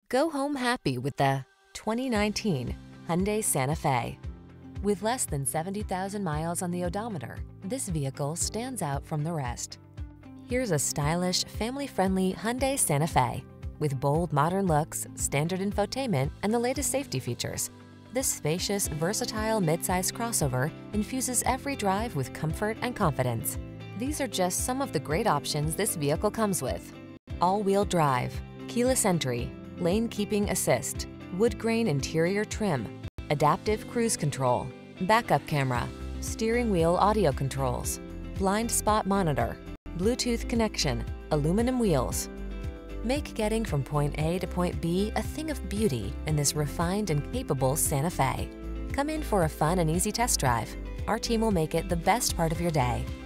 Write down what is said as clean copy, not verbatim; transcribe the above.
Go home happy with the 2019 Hyundai Santa Fe. With less than 70,000 miles on the odometer, this vehicle stands out from the rest. Here's a stylish, family-friendly Hyundai Santa Fe. With bold, modern looks, standard infotainment, and the latest safety features. This spacious, versatile midsize crossover infuses every drive with comfort and confidence. These are just some of the great options this vehicle comes with: all-wheel drive, keyless entry, lane keeping assist, wood grain interior trim, adaptive cruise control, backup camera, steering wheel audio controls, blind spot monitor, Bluetooth connection, aluminum wheels. Make getting from point A to point B a thing of beauty in this refined and capable Santa Fe. Come in for a fun and easy test drive. Our team will make it the best part of your day.